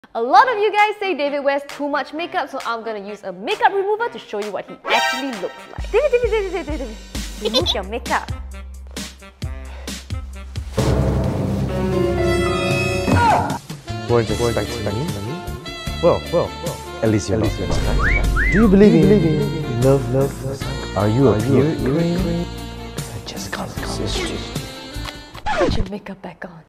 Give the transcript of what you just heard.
A lot of you guys say David wears too much makeup, so I'm gonna use a makeup remover to show you what he actually looks like. David. Remove your makeup. Weren't expecting me? Well, at least you're not. Do you believe in love? Are you a pure? I just can't resist you. Put your makeup back on.